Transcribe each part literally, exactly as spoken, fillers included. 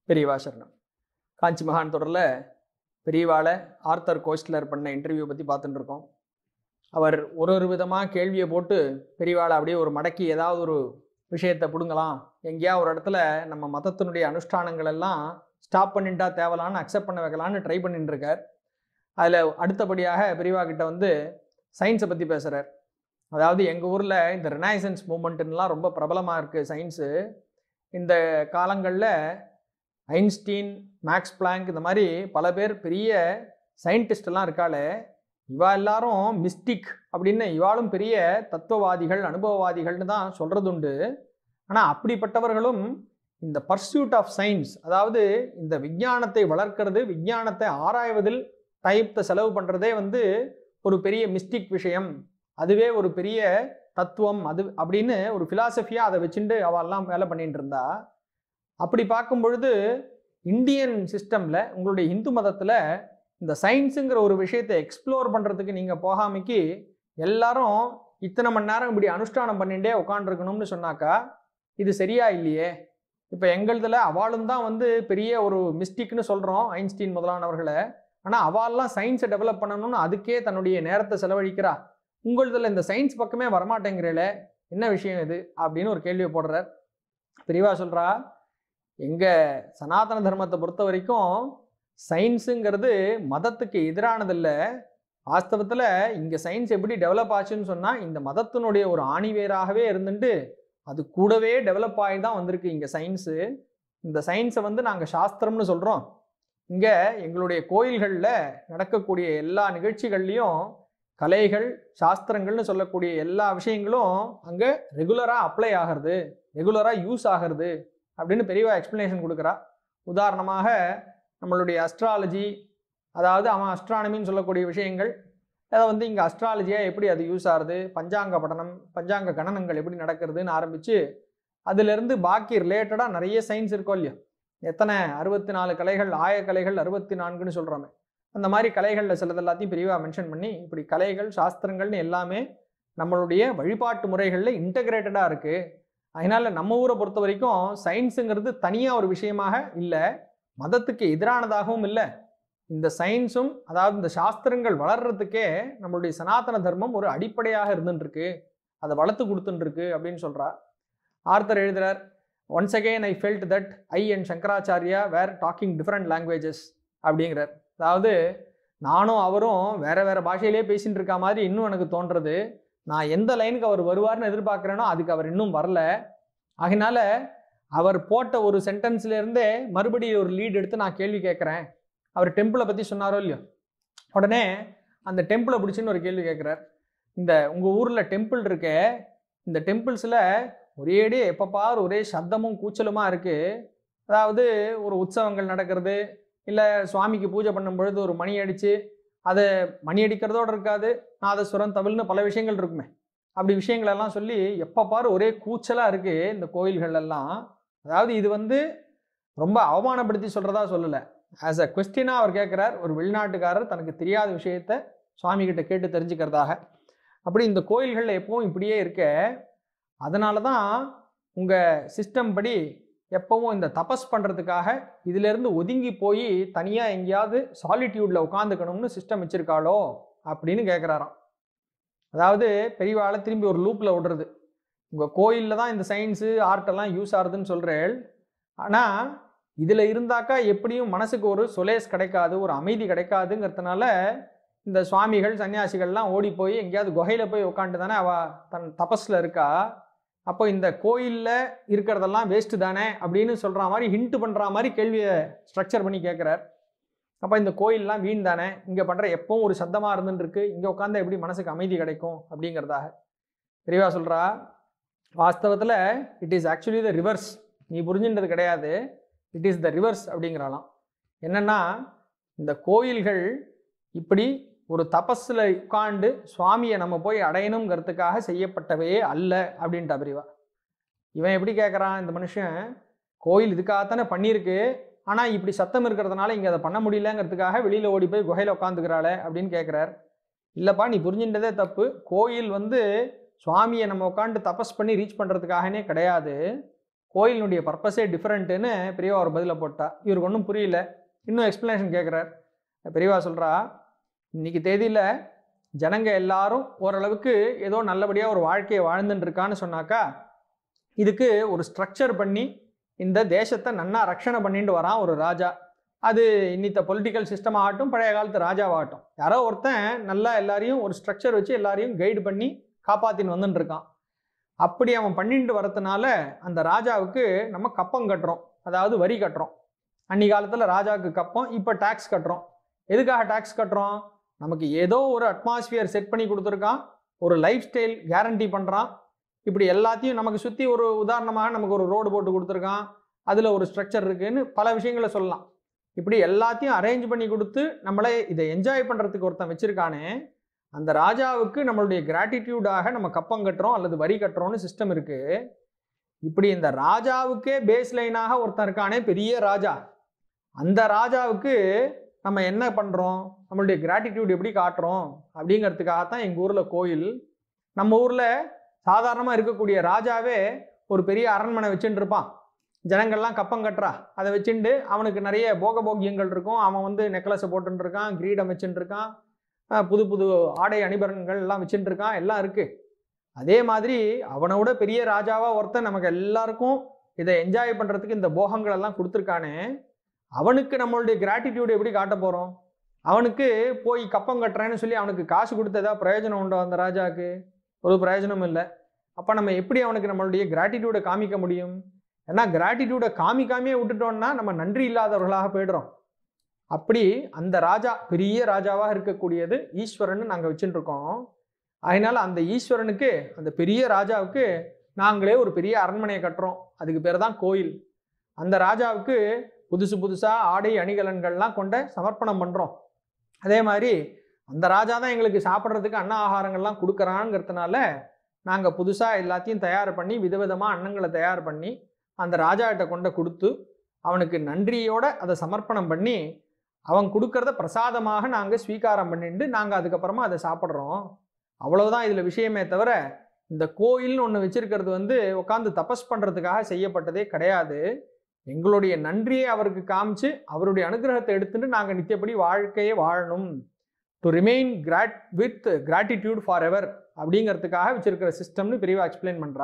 பெரியவா சரணம். காஞ்சி மகான் தொடரில் பெரியவாளை ஆர்த்தர் கோஸ்ட்லர் பண்ண இன்டர்வியூ பற்றி பார்த்துட்டு இருக்கோம். அவர் ஒரு ஒரு விதமாக கேள்வியை போட்டு பெரியவாளை அப்படியே ஒரு மடக்கி ஏதாவது ஒரு விஷயத்தை பிடுங்கலாம், எங்கேயா ஒரு இடத்துல நம்ம மதத்தினுடைய அனுஷ்டானங்கள் எல்லாம் ஸ்டாப் பண்ணிட்டா தேவலான்னு அக்செப்ட் பண்ண வைக்கலான்னு ட்ரை பண்ணிட்டு இருக்கார். அதில் அடுத்தபடியாக பெரியவா கிட்ட வந்து சயின்ஸை பற்றி பேசுகிறார். அதாவது எங்கள் ஊரில் இந்த ரெனைசன்ஸ் மூமெண்ட்டுலாம் ரொம்ப பிரபலமாக இருக்குது சயின்ஸு. இந்த காலங்களில் ஐன்ஸ்டீன், மேக்ஸ் பிளாங்க் இந்த மாதிரி பல பேர் பெரிய சயின்டிஸ்டெல்லாம் இருக்காளே, இவா எல்லாரும் மிஸ்டிக் அப்படின்னு இவாளும் பெரிய தத்துவவாதிகள், அனுபவவாதிகள்னு தான் சொல்கிறது உண்டு. ஆனால் அப்படிப்பட்டவர்களும் இந்த பர்சியூட் ஆஃப் சயின்ஸ், அதாவது இந்த விஞ்ஞானத்தை வளர்க்கிறது, விஞ்ஞானத்தை ஆராய்வதில் டைத்தை செலவு பண்ணுறதே வந்து ஒரு பெரிய மிஸ்டிக் விஷயம், அதுவே ஒரு பெரிய தத்துவம் அது அப்படின்னு ஒரு ஃபிலாசபியாக அதை வச்சுட்டு அவெல்லாம் வேலை பண்ணிட்டு இருந்தா. அப்படி பார்க்கும் பொழுது இந்தியன் சிஸ்டமில், உங்களுடைய இந்து மதத்தில் இந்த சயின்ஸுங்கிற ஒரு விஷயத்தை எக்ஸ்ப்ளோர் பண்ணுறதுக்கு நீங்கள் போகாமைக்கு எல்லாரும் இத்தனை மணி நேரம் இப்படி அனுஷ்டானம் பண்ணிகிட்டே உட்காண்டிருக்கணும்னு சொன்னாக்கா இது சரியா இல்லையே. இப்போ எங்களதில் அவளும் தான் வந்து பெரிய ஒரு மிஸ்டிக்னு சொல்கிறோம், ஐன்ஸ்டீன் முதலானவர்களை. ஆனால் அவள்லாம் சயின்ஸை டெவலப் பண்ணணும்னு அதுக்கே தன்னுடைய நேரத்தை செலவழிக்கிறா. உங்களதில் இந்த சயின்ஸ் பக்கமே வரமாட்டேங்கிறீல, என்ன விஷயம் இது அப்படின்னு ஒரு கேள்வியை போடுறார். பெரியவா சொல்கிறா, எங்கள் சனாதன தர்மத்தை பொறுத்த வரைக்கும் சயின்ஸுங்கிறது மதத்துக்கு எதிரானதில்லை. வாஸ்தவத்தில் இங்கே சயின்ஸ் எப்படி டெவலப் ஆச்சுன்னு சொன்னால் இந்த மதத்தினுடைய ஒரு ஆணிவேராகவே இருந்துட்டு அது கூடவே டெவலப் ஆகி தான் வந்திருக்கு இங்கே சயின்ஸு. இந்த சயின்ஸை வந்து நாங்கள் சாஸ்திரம்னு சொல்கிறோம். இங்கே எங்களுடைய கோயில்களில் நடக்கக்கூடிய எல்லா நிகழ்ச்சிகள்லையும் கலைகள், சாஸ்திரங்கள்னு சொல்லக்கூடிய எல்லா விஷயங்களும் அங்கே ரெகுலராக அப்ளை ஆகிறது, ரெகுலராக யூஸ் ஆகிறது அப்படின்னு பெரியவா எக்ஸ்பிளனேஷன் கொடுக்குறா. உதாரணமாக நம்மளுடைய அஸ்ட்ராலஜி, அதாவது அவன் அஸ்ட்ரானமின்னு சொல்லக்கூடிய விஷயங்கள், அதை வந்து இங்கே அஸ்ட்ராலஜியாக எப்படி அது யூஸ் ஆகுது, பஞ்சாங்க படனம், பஞ்சாங்க கணனங்கள் எப்படி நடக்கிறதுன்னு ஆரம்பித்து அதிலிருந்து பாக்கி ரிலேட்டடாக நிறைய சயின்ஸ் இருக்கும் இல்லையா. எத்தனை அறுபத்தி நாலு கலைகள், ஆய கலைகள் அறுபத்தி நான்குன்னு சொல்கிறோமே, அந்த மாதிரி கலைகளில் சிலது எல்லாத்தையும் பெரியவா மென்ஷன் பண்ணி இப்படி கலைகள், சாஸ்திரங்கள்னு எல்லாமே நம்மளுடைய வழிபாட்டு முறைகளில் இன்டகிரேட்டடாக இருக்குது. அதனால் நம்ம ஊரை பொறுத்த வரைக்கும் சயின்ஸுங்கிறது தனியாக ஒரு விஷயமாக இல்லை, மதத்துக்கு எதிரானதாகவும் இல்லை. இந்த சயின்ஸும், அதாவது இந்த சாஸ்திரங்கள் வளர்கிறதுக்கே நம்மளுடைய சனாதன தர்மம் ஒரு அடிப்படையாக இருந்துட்டுருக்கு, அதை வளர்த்து கொடுத்துட்டுருக்கு அப்படின்னு சொல்கிறா. ஆர்த்தர் எழுதுகிறார், once again I felt that I and Shankaracharya were talking different languages அப்படிங்கிறார். அதாவது நானும் அவரும் வேறு வேறு பாஷையிலே பேசிகிட்டு இருக்கா மாதிரி இன்னும் எனக்கு தோன்றது. நான் எந்த லைனுக்கு அவர் வருவார்னு எதிர்பார்க்குறேனோ அதுக்கு அவர் இன்னும் வரல. அதனால அவர் போட்ட ஒரு சென்டென்ஸ்லேருந்தே மறுபடியும் ஒரு லீட் எடுத்து நான் கேள்வி கேட்குறேன். அவர் டெம்பிளை பற்றி சொன்னாரோ இல்லையோ, உடனே அந்த டெம்பிளை பிடிச்சின்னு ஒரு கேள்வி கேட்குறார். இந்த உங்கள் ஊரில் டெம்பிள் இருக்கே, இந்த டெம்பிள்ஸில் ஒரேடியே எப்போ பார் ஒரே சத்தமும் கூச்சலுமா இருக்குது. அதாவது ஒரு உற்சவங்கள் நடக்கிறது, இல்லை சுவாமிக்கு பூஜை பண்ணும் பொழுது ஒரு மணி அடித்து, அதை மணி அடிக்கிறதோடு இருக்காது, நாதஸ்வரம், தவில்னு பல விஷயங்கள் இருக்குமே. அப்படி விஷயங்களெல்லாம் சொல்லி எப்போ பார் ஒரே கூச்சலாக இருக்குது இந்த கோயில்களெல்லாம். அதாவது இது வந்து ரொம்ப அவமானப்படுத்தி சொல்கிறதா சொல்லலை, ஆஸ் அ கொஸ்டினாக அவர் கேட்குறார். ஒரு வெளிநாட்டுக்காரர் தனக்கு தெரியாத விஷயத்த சுவாமிகிட்ட கேட்டு தெரிஞ்சுக்கிறதாக. அப்படி இந்த கோயில்களில் எப்பவும் இப்படியே இருக்க, அதனால தான் உங்கள் சிஸ்டம் படி எப்பவும் இந்த தபஸ் பண்ணுறதுக்காக இதிலேருந்து ஒதுங்கி போய் தனியாக எங்கேயாவது சாலிட்யூடில் உட்காந்துக்கணும்னு சிஸ்டம் வச்சுருக்காளோ அப்படின்னு கேட்குறாராம். அதாவது பெரியவாளை திரும்பி ஒரு லூப்பில் விடுறது. உங்கள் கோயிலில் தான் இந்த சயின்ஸு, ஆர்ட்டெல்லாம் யூஸ் ஆகுதுன்னு சொல்கிறேன், ஆனால் இதில் இருந்தாக்கா எப்படியும் மனசுக்கு ஒரு சொலேஸ் கிடைக்காது, ஒரு அமைதி கிடைக்காதுங்கிறதுனால இந்த சுவாமிகள், சன்னியாசிகள்லாம் ஓடி போய் எங்கேயாவது குகையில் போய் உட்காந்து தானே அவள் தன் தபஸில் இருக்கா. அப்போ இந்த கோயிலில் இருக்கிறதெல்லாம் வேஸ்ட்டு தானே அப்படின்னு சொல்கிற மாதிரி, ஹிண்ட் பண்ணுற மாதிரி கேள்வியை ஸ்ட்ரக்சர் பண்ணி கேட்குறார். அப்போ இந்த கோயிலெலாம் வீண் தானே, இங்கே பண்ணுற எப்பவும் ஒரு சத்தமாக இருந்துருக்கு, இங்கே உட்காந்து எப்படி மனசுக்கு அமைதி கிடைக்கும் அப்படிங்கிறதாக பெரியவா சொல்கிறா. வாஸ்தவத்தில் it is actually the reverse. நீ புரிஞ்சுன்றது கிடையாது, இட் இஸ் த ரிவர்ஸ் அப்படிங்கிறாலாம். என்னென்னா இந்த கோயில்கள் இப்படி ஒரு தபஸில் உட்காண்டு சுவாமியை நம்ம போய் அடையணுங்கிறதுக்காக செய்யப்பட்டவே அல்ல அப்படின்ட்டு பெரியவா. இவன் எப்படி கேட்குறான், இந்த மனுஷன் கோயில் இதுக்காகத்தானே பண்ணியிருக்கு, ஆனால் இப்படி சத்தம் இருக்கிறதுனால இங்கே அதை பண்ண முடியலங்கிறதுக்காக வெளியில் ஓடி போய் குகையில் உட்காந்துக்கிறாளே அப்படின்னு கேட்குறார். இல்லைப்பா, நீ புரிஞ்சுட்டதே தப்பு. கோயில் வந்து சுவாமியை நம்ம உட்காந்து தபஸ் பண்ணி ரீச் பண்ணுறதுக்காகனே கிடையாது. கோயிலினுடைய பர்பஸே டிஃப்ரெண்ட்டுன்னு பெரியவா ஒரு பதிலை போட்டா. இவருக்கு ஒன்றும் புரியல. இன்னும் எக்ஸ்ப்ளனேஷன் கேட்குறார். பெரியவா சொல்கிறா, இன்னைக்கு தேதியில் ஜனங்க எல்லாரும் ஓரளவுக்கு ஏதோ நல்லபடியாக ஒரு வாழ்க்கையை வாழ்ந்துட்டு இருக்கான்னு சொன்னாக்கா, இதுக்கு ஒரு ஸ்ட்ரக்சர் பண்ணி இந்த தேசத்தை நன்னா ரட்சணை பண்ணிட்டு வரான் ஒரு ராஜா. அது இன்னித்த பொலிட்டிக்கல் சிஸ்டம் ஆகட்டும், பழைய காலத்து ராஜாவாகட்டும், யாரோ ஒருத்தன் நல்லா எல்லாரையும் ஒரு ஸ்ட்ரக்சர் வச்சு எல்லாரையும் கைடு பண்ணி காப்பாற்றின்னு வந்துட்டு இருக்கான். அப்படி அவன் பண்ணிட்டு வரதுனால அந்த ராஜாவுக்கு நம்ம கப்பம் கட்டுறோம், அதாவது வரி கட்டுறோம். அன்னி காலத்தில் ராஜாவுக்கு கப்பம், இப்போ டேக்ஸ் கட்டுறோம். எதுக்காக டேக்ஸ் கட்டுறோம்? நமக்கு ஏதோ ஒரு அட்மாஸ்பியர் செட் பண்ணி கொடுத்துருக்கான், ஒரு லைஃப் ஸ்டைல் கேரண்டி பண்ணுறான். இப்படி எல்லாத்தையும் நமக்கு சுற்றி ஒரு உதாரணமாக நமக்கு ஒரு ரோடு போட்டு கொடுத்துருக்கான், அதில் ஒரு ஸ்ட்ரக்சர் இருக்குதுன்னு பல விஷயங்களை சொல்லலாம். இப்படி எல்லாத்தையும் அரேஞ்ச் பண்ணி கொடுத்து நம்மளை இதை என்ஜாய் பண்ணுறதுக்கு ஒருத்தன் வச்சுருக்கானே, அந்த ராஜாவுக்கு நம்மளுடைய கிராட்டிடியூடாக நம்ம கப்பம் கட்டுறோம் அல்லது வரி கட்டுறோம்னு சிஸ்டம் இருக்குது. இப்படி இந்த ராஜாவுக்கே பேஸ் லைனாக ஒருத்தன் இருக்கானே பெரிய ராஜா, அந்த ராஜாவுக்கு நம்ம என்ன பண்ணுறோம், நம்மளுடைய கிராட்டிடியூட் எப்படி காட்டுறோம் அப்படிங்கிறதுக்காகத்தான் எங்கள் ஊரில் கோயில். நம்ம ஊரில் சாதாரணமாக இருக்கக்கூடிய ராஜாவே ஒரு பெரிய அரண்மனை வச்சுட்டு இருப்பான். ஜனங்கள்லாம் கப்பம் கட்டுறா, அதை வச்சுட்டு அவனுக்கு நிறைய போகபோக்கியங்கள் இருக்கும். அவன் வந்து நெக்லஸை போட்டுட்டு இருக்கான், கிரீடம் வச்சுட்டு இருக்கான், புது புது ஆடை அணிபரன்கள் எல்லாம் வச்சுட்டு இருக்கான், எல்லாம் இருக்குது. அதே மாதிரி அவனை விட பெரிய ராஜாவாக ஒருத்தன் நமக்கு எல்லாருக்கும் இதை என்ஜாய் பண்ணுறதுக்கு இந்த போகங்கள் எல்லாம் கொடுத்துருக்கானே, அவனுக்கு நம்மளுடைய கிராட்டிடியூட் எப்படி காட்ட போகிறோம்? அவனுக்கு போய் கப்பம் கட்டுறேன்னு சொல்லி அவனுக்கு காசு கொடுத்து ஏதாவது பிரயோஜனம் உண்டோ? அந்த ராஜாவுக்கு ஒரு பிரயோஜனம் இல்லை. அப்போ நம்ம எப்படி அவனுக்கு நம்மளுடைய கிராட்டிடியூடை காமிக்க முடியும்? ஏன்னா கிராட்டிடியூடை காமிக்காமே விட்டுட்டோம்னா நம்ம நன்றி இல்லாதவர்களாக போய்டுறோம். அப்படி அந்த ராஜா பெரிய ராஜாவாக இருக்கக்கூடியது ஈஸ்வரன் நாங்கள் வச்சுட்டு இருக்கோம். அதனால அந்த ஈஸ்வரனுக்கு, அந்த பெரிய ராஜாவுக்கு நாங்களே ஒரு பெரிய அரண்மனையை கட்டுறோம். அதுக்கு பேர் தான் கோயில். அந்த ராஜாவுக்கு புதுசு புதுசாக ஆடை அணிகலன்கள்லாம் கொண்ட சமர்ப்பணம் பண்ணுறோம். அதே மாதிரி அந்த ராஜா தான் எங்களுக்கு சாப்பிட்றதுக்கு அன்ன ஆகாரங்கள்லாம் கொடுக்குறாங்கிறதுனால நாங்கள் புதுசாக எல்லாத்தையும் தயார் பண்ணி விதவிதமாக அன்னங்களை தயார் பண்ணி அந்த ராஜாக்கிட்ட கொண்ட கொடுத்து அவனுக்கு நன்றியோட அதை சமர்ப்பணம் பண்ணி அவன் கொடுக்கறத பிரசாதமாக நாங்கள் ஸ்வீகாரம் பண்ணிட்டு நாங்கள் அதுக்கப்புறமா அதை சாப்பிட்றோம். அவ்வளவுதான் இதில் விஷயமே தவிர இந்த கோயில்னு ஒன்று வச்சிருக்கிறது வந்து உட்காந்து தபஸ் பண்ணுறதுக்காக செய்யப்பட்டதே கிடையாது. எங்களுடைய நன்றியை அவருக்கு காமிச்சு அவருடைய அனுகிரகத்தை எடுத்துட்டு நாங்கள் நித்தியப்படி வாழ்க்கையை வாழணும், டு ரிமெயின் கிராட் வித் கிராட்டிடியூட் ஃபார் எவர் அப்படிங்கிறதுக்காக வச்சிருக்கிற சிஸ்டம்னு பெரியவா எக்ஸ்பிளைன் பண்ணுறா.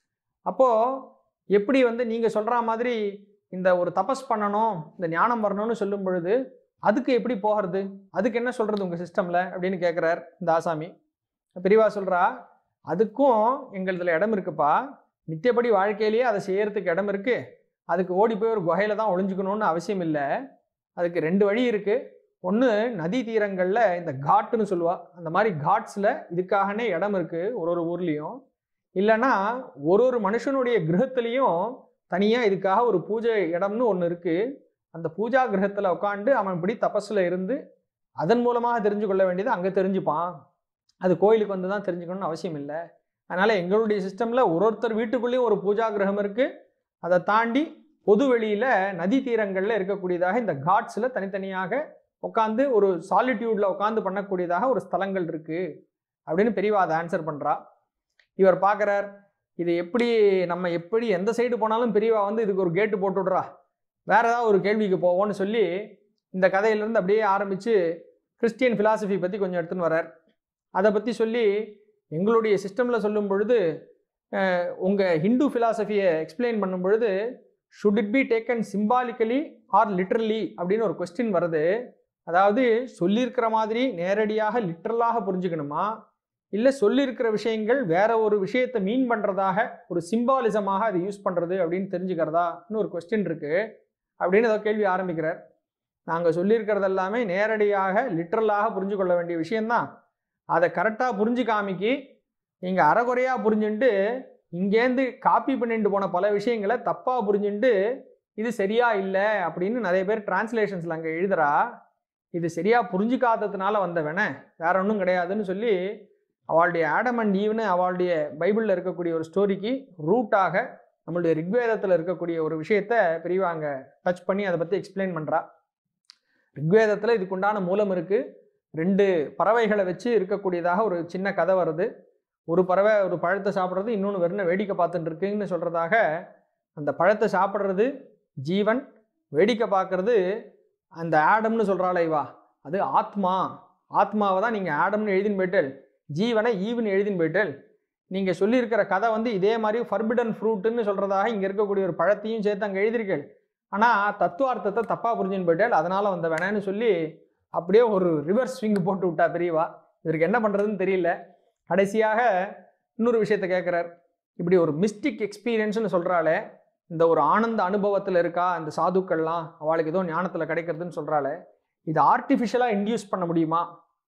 அப்போது எப்படி வந்து நீங்கள் சொல்கிற மாதிரி இந்த ஒரு தபஸ் பண்ணணும், இந்த ஞானம் வரணும்னு சொல்லும் பொழுது அதுக்கு எப்படி போகிறது, அதுக்கு என்ன சொல்கிறது உங்கள் சிஸ்டமில் அப்படின்னு கேட்குறார் இந்த ஆசாமி. பெரியவா சொல்கிறா, அதுக்கும் எங்களதில் இடம் இருக்குப்பா, நித்தியப்படி வாழ்க்கையிலேயே அதை செய்யறதுக்கு இடம் இருக்குது. அதுக்கு ஓடி போய் ஒரு குகையில் தான் ஒளிஞ்சுக்கணும்னு அவசியம் இல்லை. அதுக்கு ரெண்டு வழி இருக்குது. ஒன்று, நதி தீரங்களில் இந்த காட்டுன்னு சொல்லுவா, அந்த மாதிரி காட்ஸில் இதுக்காகனே இடம் இருக்குது ஒரு ஒரு ஊர்லேயும். இல்லைன்னா ஒரு ஒரு மனுஷனுடைய கிரகத்துலேயும் தனியாக இதுக்காக ஒரு பூஜை இடம்னு ஒன்று இருக்குது. அந்த பூஜா கிரகத்தில் உட்காந்து அவன் இப்படி தபஸில் இருந்து அதன் மூலமாக தெரிஞ்சு கொள்ள வேண்டியது அங்கே தெரிஞ்சுப்பான். அது கோயிலுக்கு வந்து தான் தெரிஞ்சுக்கணும்னு அவசியம் இல்லை. அதனால் எங்களுடைய சிஸ்டமில் ஒரு ஒருத்தர் வீட்டுக்குள்ளேயும் ஒரு பூஜா கிரகம் இருக்குது. அதை தாண்டி பொது வெளியில் நதி தீரங்களில் இருக்கக்கூடியதாக இந்த காட்ஸில் தனித்தனியாக உட்காந்து ஒரு சாலிட்யூடில் உட்காந்து பண்ணக்கூடியதாக ஒரு ஸ்தலங்கள் இருக்குது அப்படின்னு பெரியவா அதை ஆன்சர் பண்ணுறா. இவர் பார்க்குறார், இது எப்படி நம்ம எப்படி எந்த சைடு போனாலும் பெரியவா வந்து இதுக்கு ஒரு கேட்டு போட்டு விட்றா, வேற ஏதாவது ஒரு கேள்விக்கு போவோன்னு சொல்லி இந்த கதையிலேருந்து அப்படியே ஆரம்பித்து கிறிஸ்டியன் ஃபிலாசபி பற்றி கொஞ்சம் எடுத்துன்னு வர்றார். அதை பற்றி சொல்லி எங்களுடைய சிஸ்டமில் சொல்லும் பொழுது உங்கள் ஹிந்து ஃபிலாசபியை எக்ஸ்பிளைன் பண்ணும் பொழுது should it be taken symbolically or literally அப்படின்னு ஒரு கொஸ்டின் வருது. அதாவது சொல்லியிருக்கிற மாதிரி நேரடியாக லிட்ரலாக புரிஞ்சுக்கணுமா, இல்லை சொல்லியிருக்கிற விஷயங்கள் வேற ஒரு விஷயத்தை மீன் பண்ணுறதாக ஒரு சிம்பாலிசமாக அதை யூஸ் பண்ணுறது அப்படின்னு தெரிஞ்சுக்கிறதான்னு ஒரு கொஸ்டின் இருக்குது அப்படின்னு ஏதோ கேள்வி ஆரம்பிக்கிறார். நாங்கள் சொல்லியிருக்கிறது எல்லாமே நேரடியாக லிட்ரலாக புரிஞ்சு கொள்ள வேண்டிய விஷயந்தான். அதை கரெக்டாக புரிஞ்சு காமிக்கி நீங்கள் அறகுறையாக புரிஞ்சுட்டு இங்கேருந்து காப்பி பண்ணிட்டு போன பல விஷயங்களை தப்பாக புரிஞ்சுட்டு இது சரியா இல்லை அப்படின்னு நிறைய பேர் டிரான்ஸ்லேஷன்ஸில் அங்கே எழுதுறா. இது சரியாக புரிஞ்சுக்காததுனால வந்தவன வேற ஒன்றும் கிடையாதுன்னு சொல்லி அவளுடைய ஆடம் அண்ட் ஈவ்னு அவளுடைய பைபிளில் இருக்கக்கூடிய ஒரு ஸ்டோரிக்கு ரூட்டாக நம்மளுடைய ரிக்வேதத்தில் இருக்கக்கூடிய ஒரு விஷயத்தை பெரியவா அங்கே டச் பண்ணி அதை பற்றி எக்ஸ்பிளைன் பண்ணுறா. ரிக்வேதத்தில் இதுக்குண்டான மூலம் இருக்குது. ரெண்டு பறவைகளை வச்சு இருக்கக்கூடியதாக ஒரு சின்ன கதை வருது. ஒரு பறவை ஒரு பழத்தை சாப்பிட்றது, இன்னொன்று வெறும் வேடிக்கை பார்த்துட்டு இருக்குன்னு சொல்கிறதாக அந்த பழத்தை சாப்பிட்றது ஜீவன், வேடிக்கை பார்க்கறது அந்த ஆடம்னு சொல்கிறாள் இவா, அது ஆத்மா. ஆத்மாவை தான் நீங்கள் ஆடம்னு எழுதின்னு போயிட்டல், ஜீவனை ஈவுன்னு எழுதின்னு போயிட்டல். நீங்கள் சொல்லியிருக்கிற கதை வந்து இதே மாதிரி ஃபர்பிடன் ஃப்ரூட்டுன்னு சொல்கிறதாக இங்கே இருக்கக்கூடிய ஒரு பழத்தையும் சேர்த்து அங்கே எழுதியிருக்கேள். ஆனால் தத்துவார்த்தத்தை தப்பாக புரிஞ்சுன்னு போயிட்டால், அதனால் வந்த வேணான்னு சொல்லி அப்படியே ஒரு ரிவர்ஸ் ஸ்விங் போட்டு விட்டா பெரியவா. இவருக்கு என்ன பண்ணுறதுன்னு தெரியல. கடைசியாக இன்னொரு விஷயத்தை கேட்குறார். இப்படி ஒரு மிஸ்டிக் எக்ஸ்பீரியன்ஸ்னு சொல்கிறாளே, இந்த ஒரு ஆனந்த அனுபவத்தில் இருக்கா இந்த சாதுக்கள்லாம், அவளுக்கு ஏதோ ஞானத்தில் கிடைக்கிறதுன்னு சொல்கிறாளே, இது ஆர்டிஃபிஷியலாக இன்டியூஸ் பண்ண முடியுமா?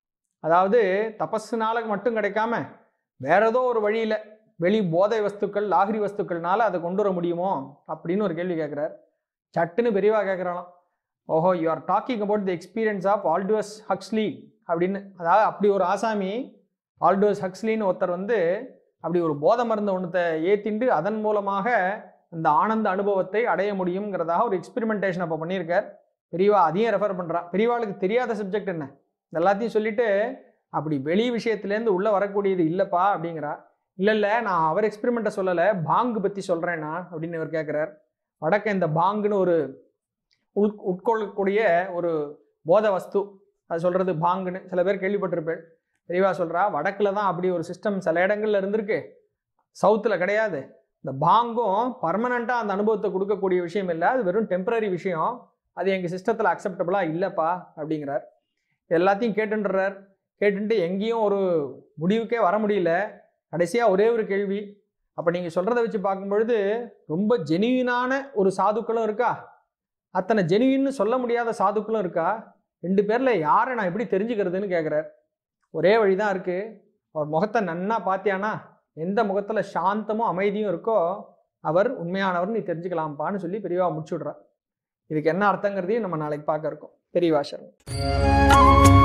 அதாவது தபஸுனால மட்டும் கிடைக்காம வேற ஏதோ ஒரு வழியில் வெளி போதை வஸ்துக்கள், லாகிரி வஸ்துக்கள்னால அதை கொண்டு வர முடியுமோ அப்படின்னு ஒரு கேள்வி கேட்குறார். சட்டுன்னு பெரியவா கேட்குறாளாம், ஓஹோ you are talking about the experience of Aldous Huxley அப்படின்னு. அதாவது அப்படி ஒரு ஆசாமி ஆல்டோஸ் ஹக்ஸ்லின்னு ஒருத்தர் வந்து அப்படி ஒரு போதை மருந்து ஒன்றத்தை ஏற்றிண்டு அதன் மூலமாக அந்த ஆனந்த அனுபவத்தை அடைய முடியுங்கிறதாக ஒரு எக்ஸ்பெரிமெண்டேஷன் அப்போ பண்ணியிருக்கார். பெரியவா அதையும் ரெஃபர் பண்ணுறா. பெரியவாளுக்கு தெரியாத சப்ஜெக்ட் என்ன எல்லாத்தையும் சொல்லிட்டு அப்படி வெளி விஷயத்துலேருந்து உள்ளே வரக்கூடியது இல்லைப்பா அப்படிங்கிறா. இல்லை இல்லை நான் அவர் எக்ஸ்பெரிமெண்ட்டை சொல்லலை, பாங்கு பற்றி சொல்கிறேன்னா அப்படின்னு இவர் கேட்குறார். வடக்க இந்த பாங்குன்னு ஒரு உட் உட்கொள்ளக்கூடிய ஒரு போத வஸ்து, அது சொல்கிறது பாங்குன்னு சில பேர் கேள்விப்பட்டிருப்பேன். பெரியவா சொல்கிறா, வடக்கில் தான் அப்படி ஒரு சிஸ்டம் சில இடங்கள்ல இருந்திருக்கு, சவுத்தில் கிடையாது. இந்த பாங்கும் பர்மனண்ட்டாக அந்த அனுபவத்தை கொடுக்கக்கூடிய விஷயம் இல்லை, அது வெறும் டெம்பரரி விஷயம், அது எங்கள் சிஸ்டத்தில் அக்செப்டபுளாக இல்லைப்பா அப்படிங்கிறார். எல்லாத்தையும் கேட்டுன்றார். கேட்டுட்டு எங்கேயும் ஒரு முடிவுக்கே வர முடியல. கடைசியாக ஒரே ஒரு கேள்வி, அப்போ நீங்கள் சொல்கிறத வச்சு பார்க்கும்பொழுது ரொம்ப ஜெனுவினான ஒரு சாதுக்களும் இருக்கா, அத்தனை ஜெனுவின்னு சொல்ல முடியாத சாதுக்களும் இருக்கா, ரெண்டு பேரில் யாரை நான் எப்படி தெரிஞ்சுக்கிறதுன்னு கேட்குறார். ஒரே வழி தான் இருக்குது, அவர் முகத்தை நன்னா பார்த்தியானா எந்த முகத்தில் சாந்தமும் அமைதியும் இருக்கோ அவர் உண்மையானவர் நீ தெரிஞ்சுக்கலாம்ப்பான்னு சொல்லி பெரியவா முடிச்சு விட்றா. இதுக்கு என்ன அர்த்தங்கிறதையும் நம்ம நாளைக்கு பார்க்க இருக்கோம். பெரியவா சரணம்.